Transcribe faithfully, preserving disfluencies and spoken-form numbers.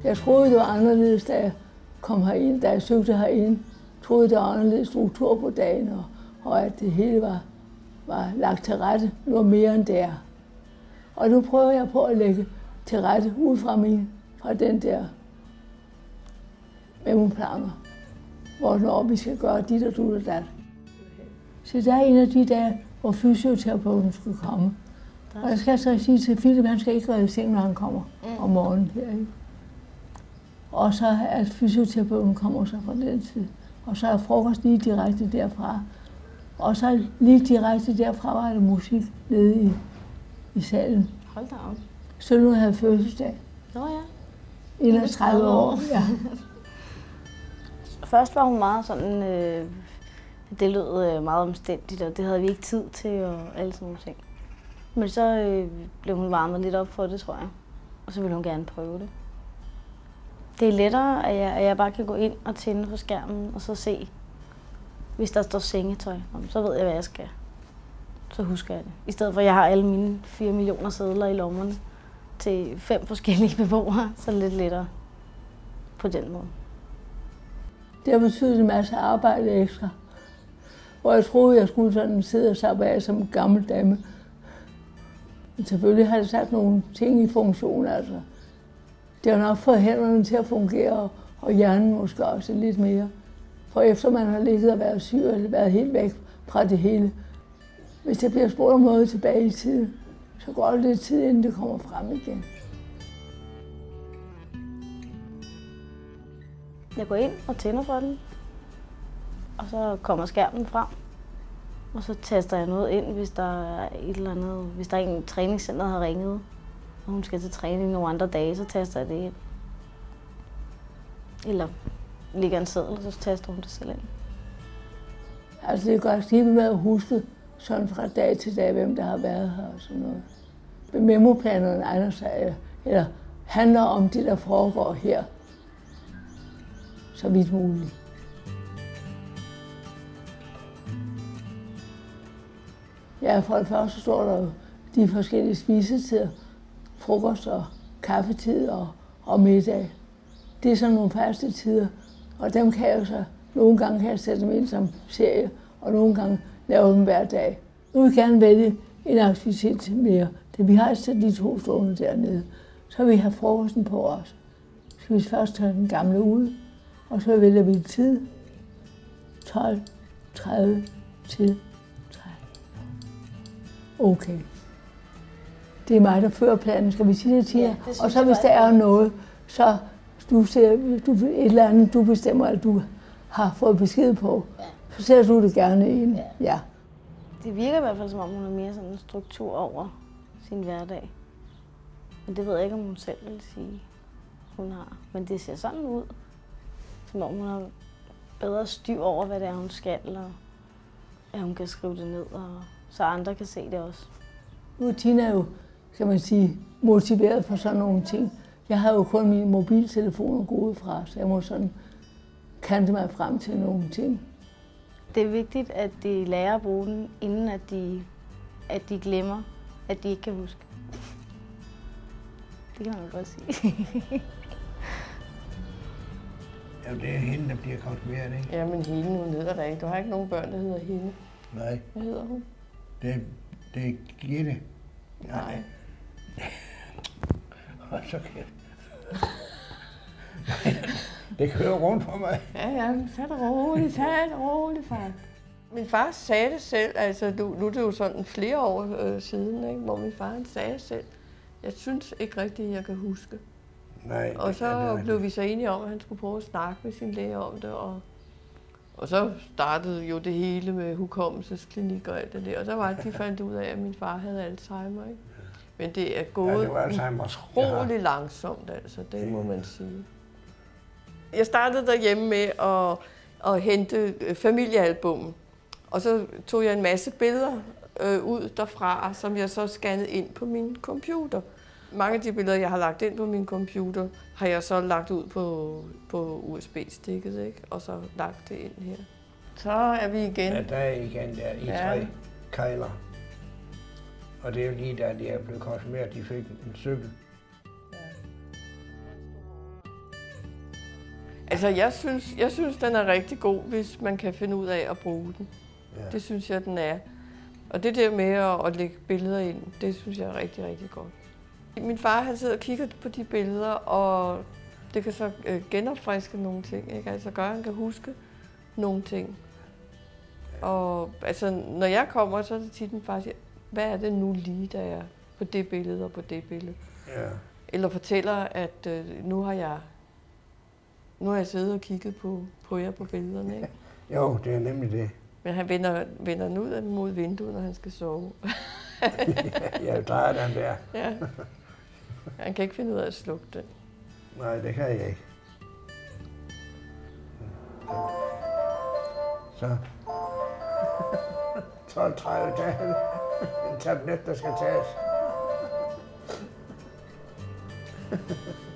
Jeg troede, det var anderledes, da jeg kom herind, da jeg søgte herind. Jeg troede, det var anderledes struktur på dagen, og, og at det hele var, var lagt til rette. Det var mere end det er. Og nu prøver jeg på at lægge til rette ud fra, min, fra den der memoplaner, hvornår vi skal gøre dit og du og dat. Så der er en af de dage, hvor fysioterapeuten skal komme. Og jeg skal så sige til Philip, at han skal ikke være i seng, når han kommer om morgenen her. Ikke? Og så at fysioterapeuten kommer så fra den tid. Og så er frokost lige direkte derfra. Og så lige direkte derfra var der musik nede i, i salen. Hold da op. Så nu havde jeg fødselsdag. Nå ja. enogtredive år, ja. Først var hun meget sådan, øh, det lød øh, meget omstændigt, og det havde vi ikke tid til og alle sådan nogle ting. Men så øh, blev hun varmet lidt op for det, tror jeg. Og så ville hun gerne prøve det. Det er lettere, at jeg, at jeg bare kan gå ind og tænde på skærmen og så se, hvis der står sengetøj, så ved jeg, hvad jeg skal. Så husker jeg det. I stedet for, at jeg har alle mine fire millioner sedler i lommerne til fem forskellige beboere, så er det lidt lettere på den måde. Det har betydet en masse arbejde ekstra. Hvor jeg troede, jeg skulle sådan sidde og slappe af som en gammel dame. Men selvfølgelig har det sat nogle ting i funktion, altså. Det har nok fået hænderne til at fungere, og, og hjernen måske også lidt mere. For efter man har ligget og været syg, eller været helt væk fra det hele, hvis der bliver spurgt om noget tilbage i tiden, så går det lidt tid, inden det kommer frem igen. Jeg går ind og tænder for den, og så kommer skærmen frem. Og så taster jeg noget ind, hvis der er et eller andet, hvis der er en træningscenter, der har ringet, og hun skal til træning nogle andre dage, så taster jeg det ind. Eller ligger en seddel, og så taster hun det selv ind. Altså det er godt lige med at huske sådan fra dag til dag, hvem der har været her og sådan noget. Memoplanerne egner sig, eller handler om det, der foregår her, så vidt muligt. Ja, for det første står der jo de forskellige spisetider, frokost og kaffetid og, og middag. Det er sådan nogle faste tider, og dem kan jeg så nogle gange kan jeg sætte dem ind som serie, og nogle gange lave dem hver dag. Nu vil vi gerne vælge en aktivitet mere. Det vi har sat de to stående dernede, så vil vi have frokosten på os. Så vi først tage den gamle ud, og så vælger vi tid. tolv, tredive, til tredive. Okay. Det er mig, der fører planen. Skal vi sige det til jer? Ja, og så hvis der er noget, så du ser, du, et eller andet, du bestemmer, at du har fået besked på, ja. Så ser du det gerne ind. Ja. Ja. Det virker i hvert fald, som om hun har mere sådan en struktur over sin hverdag. Men det ved jeg ikke, om hun selv vil sige, hun har. Men det ser sådan ud, som om hun har bedre styr over, hvad det er, hun skal, og at hun kan skrive det ned, og så andre kan se det også. Nu er Tina jo, kan man sige, motiveret for sådan nogle ting. Jeg har jo kun min mobiltelefon at gå ud fra, så jeg må sådan kante mig frem til nogle ting. Det er vigtigt, at de lærer at bruge den, inden at de, at de glemmer, at de ikke kan huske. Det kan man godt sige. Ja, det er hende, der bliver konfirmeret, ikke? Ja, men hende, hun hedder der ikke. Du har ikke nogen børn, der hedder hende. Nej. Hvad hedder hun? Det, det er Gitte. Nej. Og så kan det kører rundt for mig. Ja, ja, tag det roligt, tag det roligt, far. Min far sagde det selv, altså nu, nu er det jo sådan flere år øh, siden, ikke, hvor min far sagde det selv. Jeg synes ikke rigtigt, at jeg kan huske. Nej, og så blev vi så enige om, at han skulle prøve at snakke med sin læge om det. Og, og så startede jo det hele med hukommelsesklinik og alt det der. Og så var det, de fandt ud af, at min far havde Alzheimer. Ikke? Men det er gået ja, utrolig langsomt, altså, det må man sige. Jeg startede derhjemme med at, at hente familiealbummet. Og så tog jeg en masse billeder øh, ud derfra, som jeg så scannede ind på min computer. Mange af de billeder, jeg har lagt ind på min computer, har jeg så lagt ud på, på U S B-stikket, ikke? Og så lagt det ind her. Så er vi igen. Ja, der er igen der i ja. tre kejler. Og det er jo lige da de er blevet konfirmeret, de fik en cykel. Altså, jeg synes, jeg synes, den er rigtig god, hvis man kan finde ud af at bruge den. Ja. Det synes jeg, den er. Og det der med at, at lægge billeder ind, det synes jeg er rigtig, rigtig godt. Min far, han sidder og kigger på de billeder, og det kan så øh, genopfriske nogle ting, ikke? Altså gøre, at han kan huske nogle ting. Og altså, når jeg kommer, så er det tit min far siger, hvad er det nu lige, der er på det billede og på det billede? Ja. Eller fortæller, at øh, nu har jeg nu har jeg siddet og kigget på, på jer på billederne, ikke? Jo, det er nemlig det. Men han vender, vender den ud mod vinduet, når han skal sove. Ja, jeg drejer den der. Ja. Han kan ikke finde ud af at slukke den. Nej, det kan jeg ikke. Så. tolv tredive dage. En tablet, der skal tages.